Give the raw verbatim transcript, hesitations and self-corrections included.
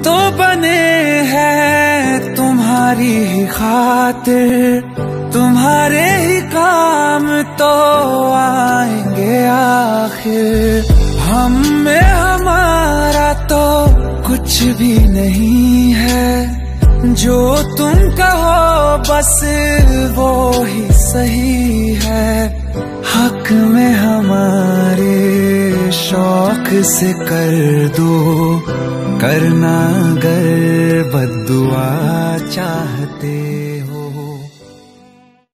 तो बने हैं तुम्हारी ही खातिर, तुम्हारे ही काम तो आएंगे आखिर। हम में हमारा तो कुछ भी नहीं है, जो तुम कहो बस वो ही सही है। हक में हमारे शौक से कर दो, करना अगर बद्दुआ चाहते।